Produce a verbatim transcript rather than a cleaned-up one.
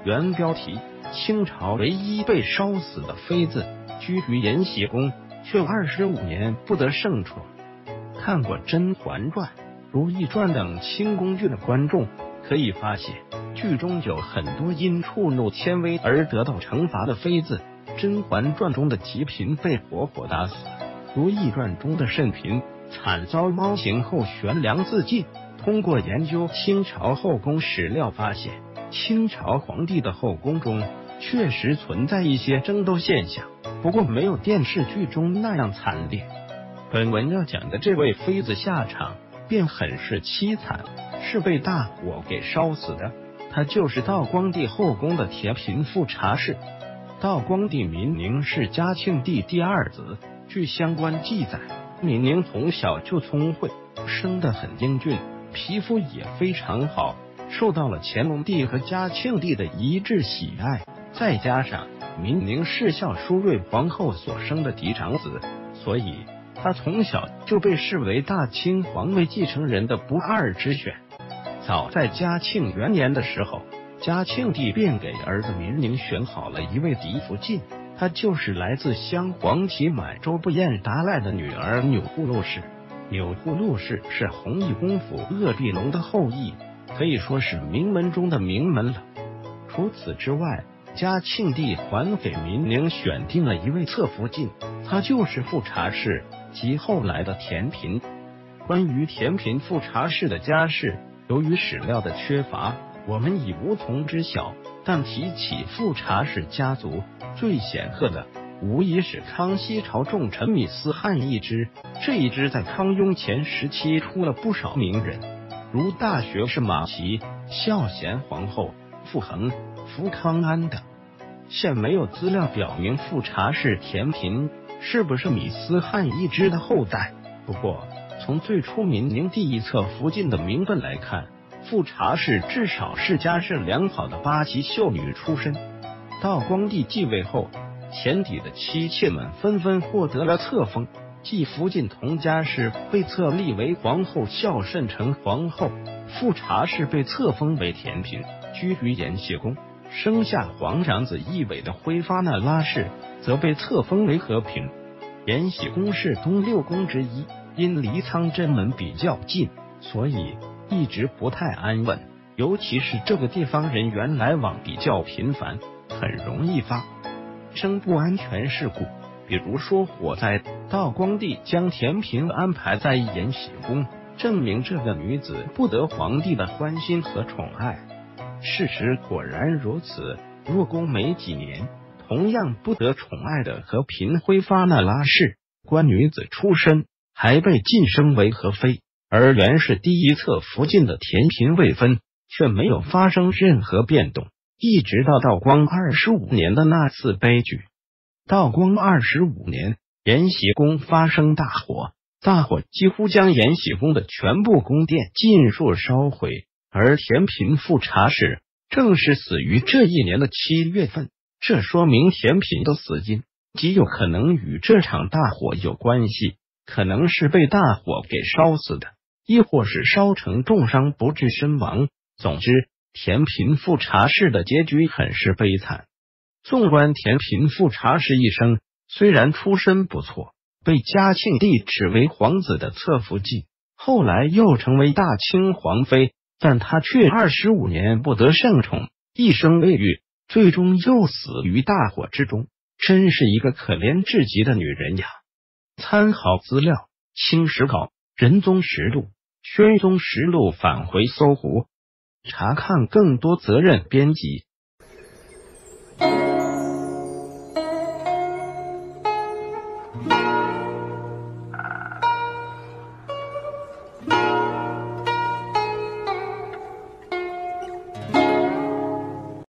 原标题：清朝唯一被烧死的妃子，居于延禧宫，却二十五年不得圣宠。看过《甄嬛传》《如懿传》等清宫剧的观众可以发现，剧中有很多因触怒天威而得到惩罚的妃子。《甄嬛传》中的吉嫔被活活打死，《如懿传》中的慎嫔惨遭猫刑后悬梁自尽。通过研究清朝后宫史料发现，清朝皇帝的后宫中确实存在一些争斗现象，不过没有电视剧中那样惨烈。本文要讲的这位妃子下场便很是凄惨，是被大火给烧死的。她就是道光帝后宫的甜嫔富察氏。道光帝明宁是嘉庆帝第二子，据相关记载，明宁从小就聪慧，生得很英俊，皮肤也非常好，受到了乾隆帝和嘉庆帝的一致喜爱。再加上明宁是孝淑睿皇后所生的嫡长子，所以他从小就被视为大清皇位继承人的不二之选。早在嘉庆元年的时候，嘉庆帝便给儿子明宁选好了一位嫡福晋，她就是来自镶黄旗满洲不厌达赖的女儿钮祜禄氏。钮祜禄氏是弘义公府鄂必龙的后裔，可以说是名门中的名门了。除此之外，嘉庆帝还给明宁选定了一位侧福晋，她就是富察氏及后来的甜嫔。关于甜嫔富察氏的家世，由于史料的缺乏，我们已无从知晓，但提起富察氏家族，最显赫的无疑是康熙朝重臣米思翰一支。这一支在康雍乾时期出了不少名人，如大学士马齐、孝贤皇后、傅恒、福康安等。现没有资料表明富察氏甜嫔是不是米思翰一支的后代，不过从最初明宁第一侧福晋的名分来看，富察氏至少是家世良好的八旗秀女出身。道光帝继位后，前帝的妻妾们纷纷获得了册封，继福晋同家氏被册立为皇后孝慎成皇后，富察氏被册封为甜嫔，居于延禧宫。生下皇长子奕纬的辉发那拉氏则被册封为和嫔。延禧宫是东六宫之一，因离苍真门比较近，所以一直不太安稳，尤其是这个地方人员来往比较频繁，很容易发生不安全事故。比如说火灾，道光帝将甜嫔安排在延禧宫，证明这个女子不得皇帝的欢心和宠爱。事实果然如此，入宫没几年，同样不得宠爱的和嫔辉发那拉氏，官女子出身，还被晋升为和妃。而原是第一侧福晋的甜嫔位分却没有发生任何变动，一直到道光二十五年的那次悲剧。道光二十五年，延禧宫发生大火，大火几乎将延禧宫的全部宫殿尽数烧毁，而甜嫔富察氏正是死于这一年的七月份。这说明甜嫔的死因极有可能与这场大火有关系，可能是被大火给烧死的，亦或是烧成重伤不治身亡。总之，甜嫔富察氏的结局很是悲惨。纵观甜嫔富察氏一生，虽然出身不错，被嘉庆帝指为皇子的侧福晋，后来又成为大清皇妃，但她却二十五年不得圣宠，一生未育，最终又死于大火之中，真是一个可怜至极的女人呀。参考资料：清史稿、仁宗实录、宣宗实录返回搜狐，查看更多责任编辑。